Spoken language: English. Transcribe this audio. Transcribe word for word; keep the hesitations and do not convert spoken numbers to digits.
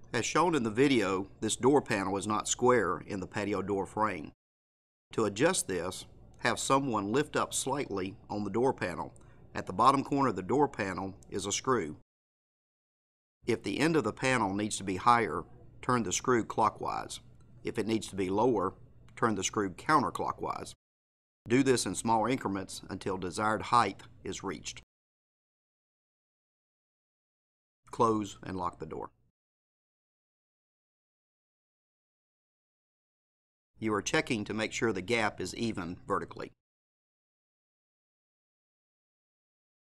As shown in the video, this door panel is not square in the patio door frame. To adjust this, have someone lift up slightly on the door panel. At the bottom corner of the door panel is a screw. If the end of the panel needs to be higher, turn the screw clockwise. If it needs to be lower, turn the screw counterclockwise. Do this in small increments until desired height is reached. Close and lock the door. You are checking to make sure the gap is even vertically.